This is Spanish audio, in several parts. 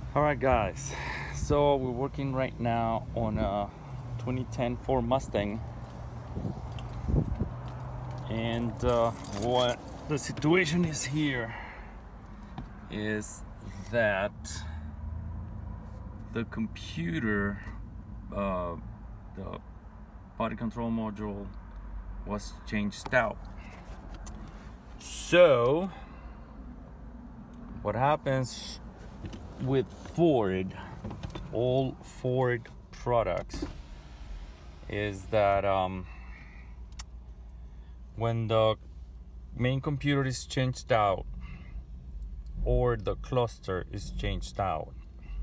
All right, guys. So we're working right now on a 2010 Ford Mustang, and what the situation is here is that the computer, the body control module, was changed out. So what happens with Ford, all Ford products, is that when the main computer is changed out or the cluster is changed out,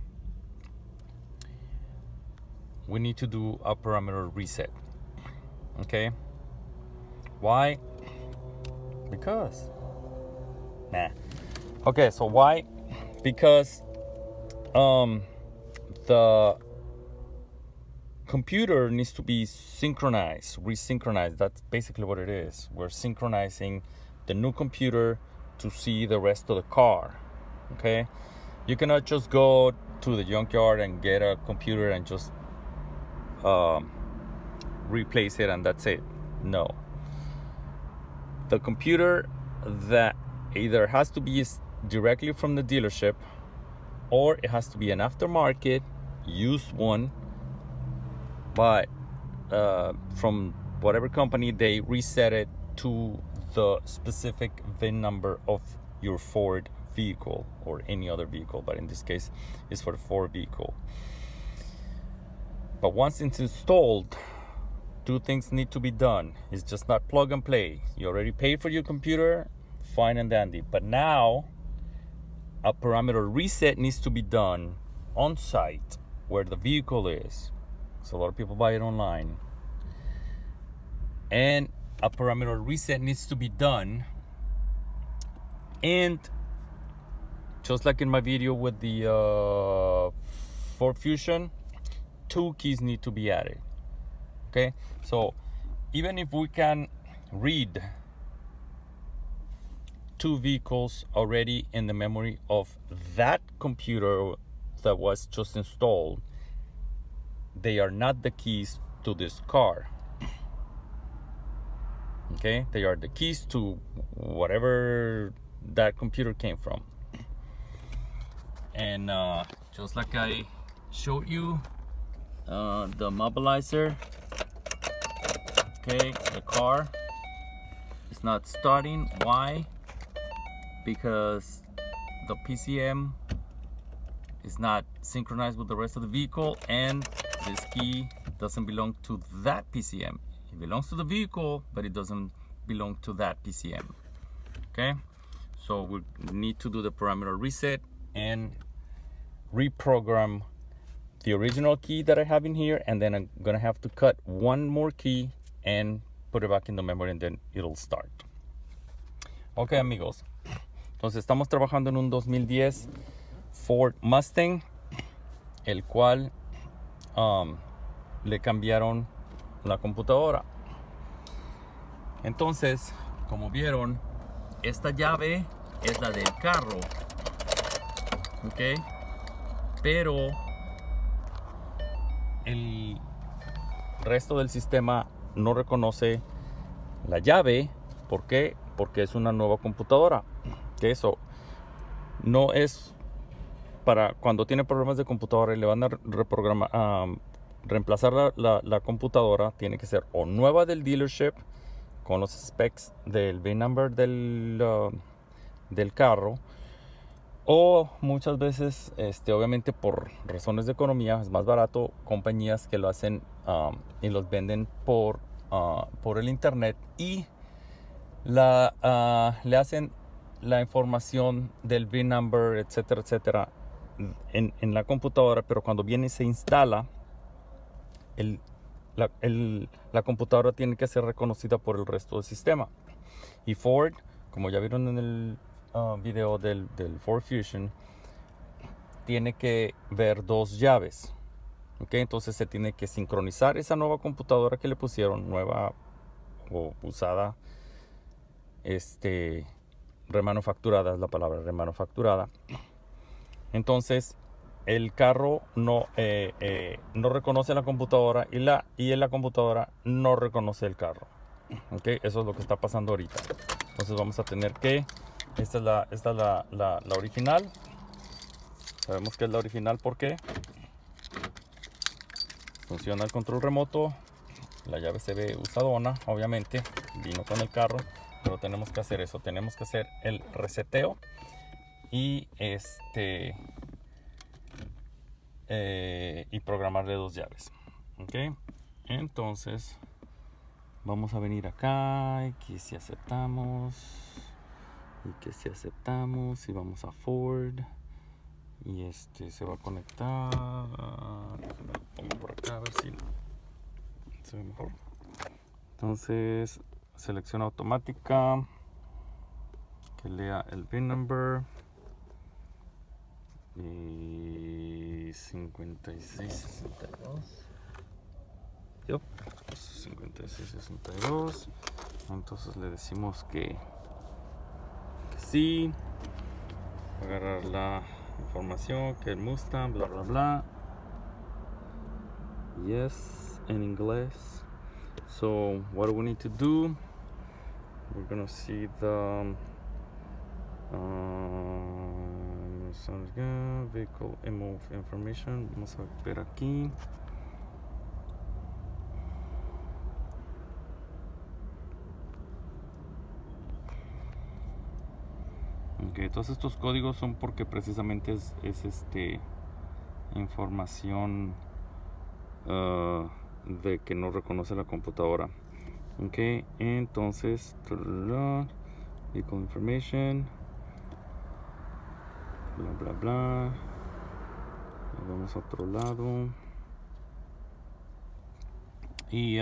we need to do a parameter reset. Okay? Why? Because okay, so why? Because the computer needs to be synchronized, resynchronized. That's basically what it is. We're synchronizing the new computer to see the rest of the car. Okay? You cannot just go to the junkyard and get a computer and just replace it and that's it. No. The computer that either has to be directly from the dealership, or it has to be an aftermarket used one, but from whatever company, they reset it to the specific VIN number of your Ford vehicle or any other vehicle, but in this case it's for the Ford vehicle. But once it's installed, two things need to be done. It's just not plug and play. You already paid for your computer, fine and dandy, but now a parameter reset needs to be done on site where the vehicle is. So a lot of people buy it online, and a parameter reset needs to be done. And just like in my video with the Ford Fusion, 2 keys need to be added. Okay, so even if we can read 2 vehicles already in the memory of that computer that was just installed, they are not the keys to this car. Okay, they are the keys to whatever that computer came from. And just like I showed you, the mobilizer, okay, the car is not starting. Why? Because the PCM is not synchronized with the rest of the vehicle, and this key doesn't belong to that PCM. It belongs to the vehicle, but it doesn't belong to that PCM. Okay, so we need to do the parameter reset and reprogram the original key that I have in here, and then I'm gonna have to cut one more key and put it back in the memory, and then it'll start. Okay, amigos. Entonces estamos trabajando en un 2010 Ford Mustang, el cual le cambiaron la computadora. Entonces, como vieron, esta llave es la del carro, ok, pero el resto del sistema no reconoce la llave. ¿Por qué? Porque es una nueva computadora. Que eso no es para cuando tiene problemas de computadora y le van a reemplazar la computadora. Tiene que ser o nueva del dealership con los specs del VIN number del carro, o muchas veces obviamente por razones de economía es más barato compañías que lo hacen y los venden por el internet, y le hacen la información del VIN number, etcétera, etcétera, en la computadora, pero cuando viene y se instala, la computadora tiene que ser reconocida por el resto del sistema. Y Ford, como ya vieron en el video del Ford Fusion, tiene que ver 2 llaves. Okay, entonces se tiene que sincronizar esa nueva computadora que le pusieron, nueva o usada, remanufacturada es la palabra, remanufacturada. Entonces el carro no reconoce la computadora y la computadora no reconoce el carro. Ok, eso es lo que está pasando ahorita. Entonces vamos a tener que, esta es la original. Sabemos que es la original porque funciona el control remoto. La llave se ve usadona, obviamente, vino con el carro, pero tenemos que hacer eso. Tenemos que hacer el reseteo y y programarle 2 llaves. Ok, entonces vamos a venir acá y que si aceptamos y vamos a Ford y se va a conectar. Déjame lo pongo por acá a ver si se ve mejor. Entonces selección automática que lea el VIN number y 5662. Yep, 5662. Entonces le decimos que sí. Agarrar la información que el Mustang, bla bla bla. Yes, en inglés. So what do we need to do? We're gonna see the vehicle move information. Vamos a ver aquí. Okay, todos estos códigos son porque precisamente es información de que no reconoce la computadora. Ok, entonces vehicle information, bla bla bla. Vamos a otro lado y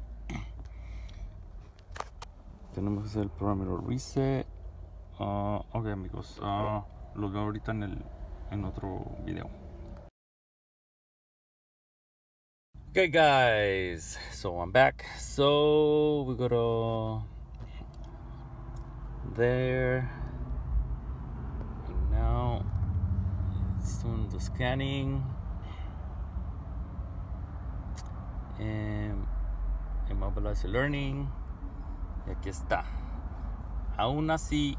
tenemos que hacer el parameter reset. Ok, amigos, los veo ahorita en otro video. Okay guys, so I'm back. So we go to there and now it's doing the scanning and immobilize learning y aquí está. Aún así,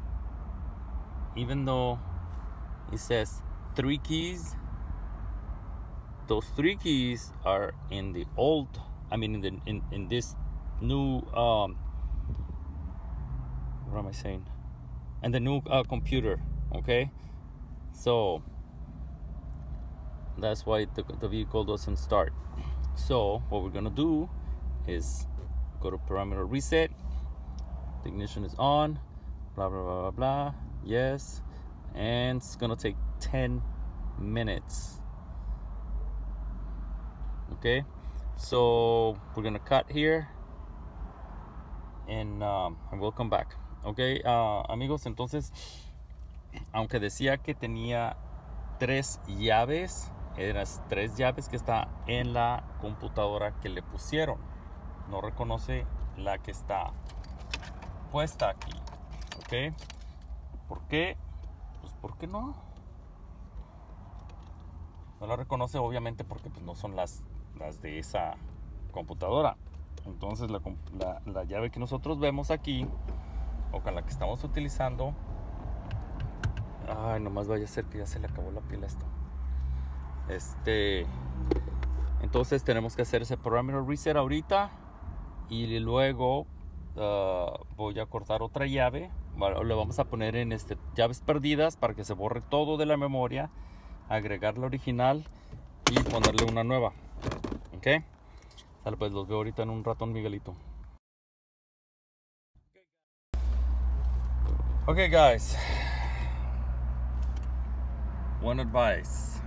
even though it says 3 keys, those 3 keys are in the old, I mean in this new what am I saying, and the new computer. Okay, so that's why the vehicle doesn't start. So what we're gonna do is go to parameter reset, the ignition is on, blah blah blah blah blah, yes, and it's gonna take 10 minutes. Okay, so we're gonna cut here and we'll come back. Okay, amigos, entonces aunque decía que tenía 3 llaves, eran 3 llaves que está en la computadora que le pusieron, no reconoce la que está puesta aquí. Ok, ¿por qué? Pues porque no la reconoce, obviamente porque pues no son las de esa computadora. Entonces la llave que nosotros vemos aquí o con la que estamos utilizando, ay, nomás vaya a ser que ya se le acabó la pila a esto. Entonces tenemos que hacer ese parameter reset ahorita y luego voy a cortar otra llave. Bueno, le vamos a poner en llaves perdidas para que se borre todo de la memoria, agregar la original y ponerle una nueva. Ok, vale, pues los veo ahorita en un ratón, Miguelito. Okay guys, one advice.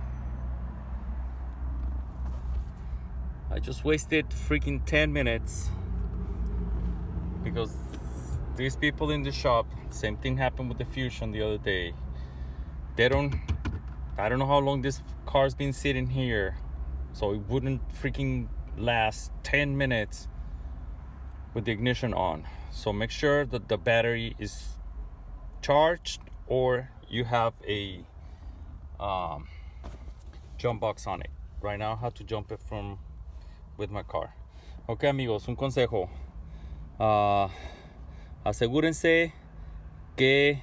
I just wasted freaking 10 minutes because these people in the shop, same thing happened with the Fusion the other day. I don't know how long this car's been sitting here, so it wouldn't freaking last 10 minutes with the ignition on. So make sure that the battery is charged or you have a jump box on it. Right now I have to jump it from with my car. Ok, amigos, un consejo. Asegúrense que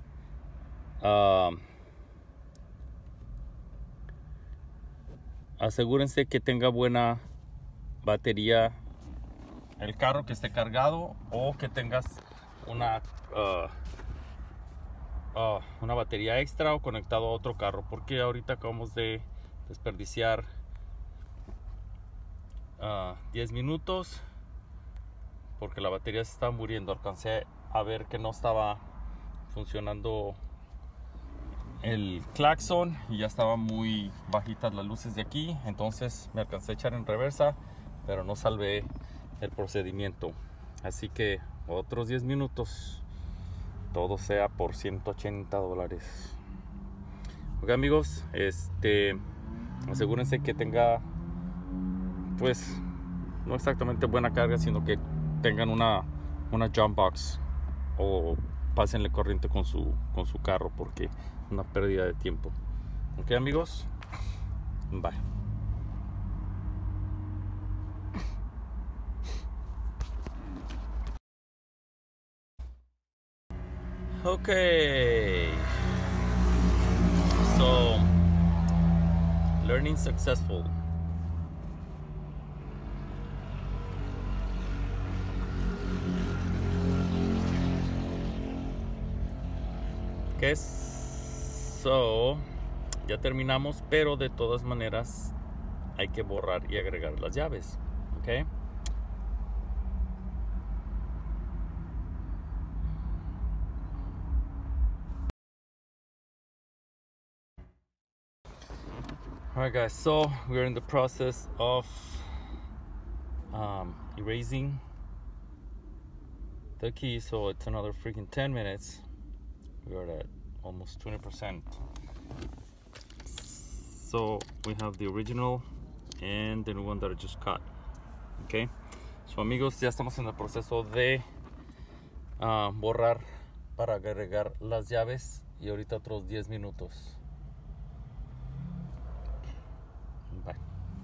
tenga buena batería el carro, que esté cargado, o que tengas una batería extra o conectado a otro carro, porque ahorita acabamos de desperdiciar 10 minutos porque la batería se estaba muriendo. Alcancé a ver que no estaba funcionando el claxon y ya estaban muy bajitas las luces de aquí, entonces me alcancé a echar en reversa, pero no salvé el procedimiento. Así que otros 10 minutos, todo sea por $180. Ok, amigos, asegúrense que tenga, pues, no exactamente buena carga, sino que tengan una jump box, o pásenle corriente con su carro, porque es una pérdida de tiempo. Ok, amigos, bye. Okay, so learning successful. Okay, so ya terminamos, pero de todas maneras hay que borrar y agregar las llaves. Okay. Alright guys, so we're in the process of erasing the key, so it's another freaking 10 minutes. We're at almost 20%. So we have the original and the new one that I just cut. Okay, so amigos, ya estamos en el proceso de borrar para agregar las llaves, y ahorita otros 10 minutos. Bye.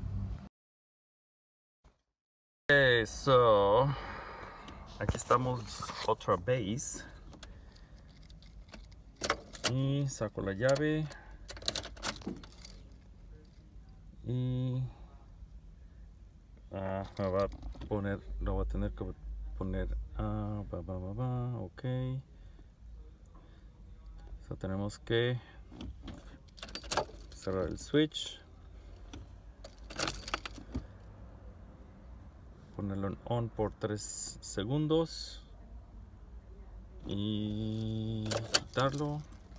Okay, so aquí estamos otra vez, y saco la llave y me va a poner, lo voy a tener que poner ok. So tenemos que cerrar el switch, ponerlo en on por 3 segundos y quitarlo.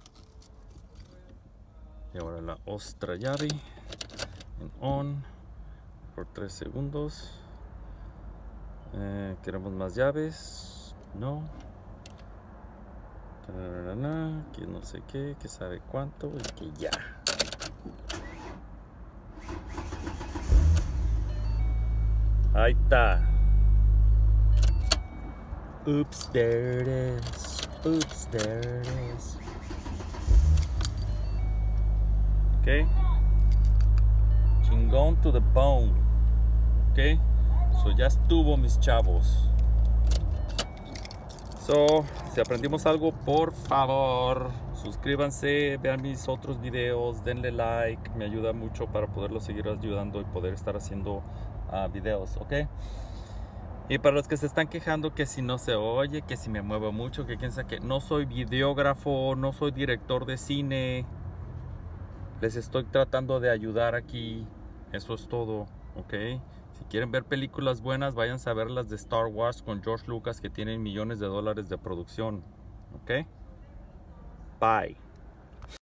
Y ahora la otra llave en on por 3 segundos. Queremos más llaves, no, que no sé qué, que sabe cuánto, y que ya. Ahí está. Oops, there it is. Oops, there it is. Okay. Chingón to the bone. Okay. So ya estuvo, mis chavos. So, si aprendimos algo, por favor, suscríbanse, vean mis otros videos, denle like, me ayuda mucho para poderlos seguir ayudando y poder estar haciendo videos, ¿ok? Y para los que se están quejando que si no se oye, que si me muevo mucho, que quién sabe qué, no soy videógrafo, no soy director de cine, les estoy tratando de ayudar aquí, eso es todo, ¿ok? Si quieren ver películas buenas, vayan a ver las de Star Wars con George Lucas, que tienen millones de dólares de producción. ¿Ok? Bye.